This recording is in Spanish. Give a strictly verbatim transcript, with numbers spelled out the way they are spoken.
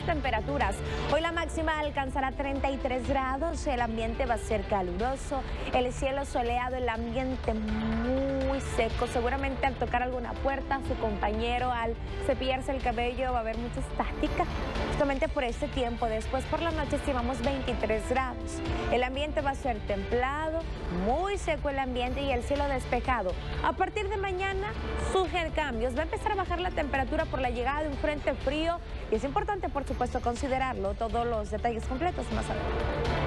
temperaturas. Hoy la máxima alcanzará treinta y tres grados, el ambiente va a ser caluroso, el cielo soleado, el ambiente muy seco. Seguramente al tocar alguna puerta, su compañero al cepillarse el cabello va a haber mucha estática. Justamente por este tiempo, después por la noche estimamos veintitrés grados. El ambiente va a ser templado, muy seco el ambiente y el cielo despejado. A partir de mañana surgen cambios, va a empezar a bajar la temperatura por la llegada de un frente frío y es importante por supuesto considerarlo. Todos los detalles completos más adelante.